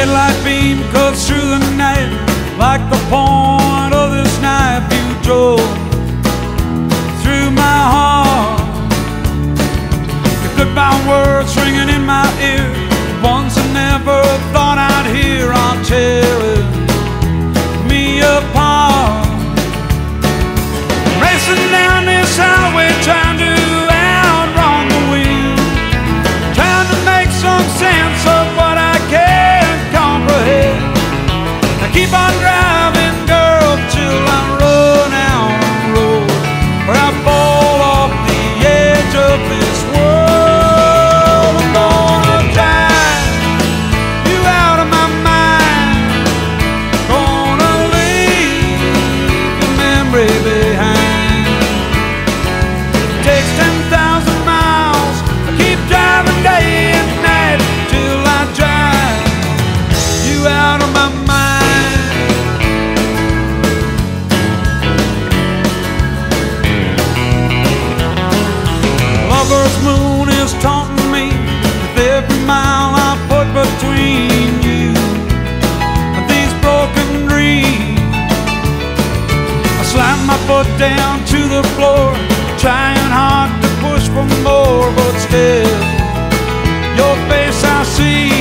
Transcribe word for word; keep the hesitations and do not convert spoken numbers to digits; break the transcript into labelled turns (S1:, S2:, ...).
S1: headlight beam cuts through the night like the point of this knife. You drove through my heart. The goodbye words ringing in my ear, ones I never thought I'd hear, are tearing me apart. Racing down this highway, trying to outrun the wind, trying to make some sense of what I can't comprehend. I keep on driving, girl, till I run out on the road, where I fall off the edge of this world. I'm gonna drive you out of my mind, gonna leave your memory behind. It takes ten thousand miles, I keep driving day and night till I drive you out of my mind. Lover's moon is taunting me with every mile I put between you and these broken dreams. I slam my foot down to the floor, trying hard to push for more, but still your face I see